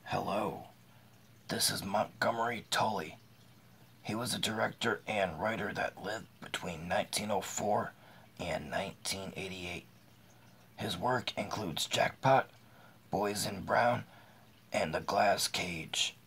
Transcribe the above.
Hello, this is Montgomery Tully. He was a director and writer that lived between 1904 and 1988. His work includes Jackpot, Boys in Brown, and The Glass Cage.